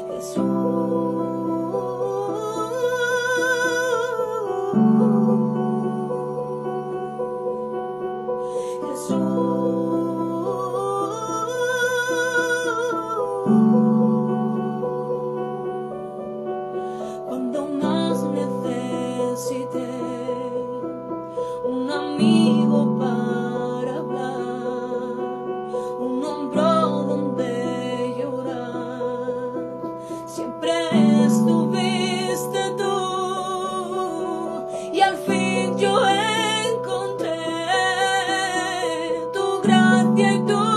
Cuando más necesité un amigo para hablar, un hombro donde llorar, siempre estuviste tú, y al fin yo encontré tu gracia y tu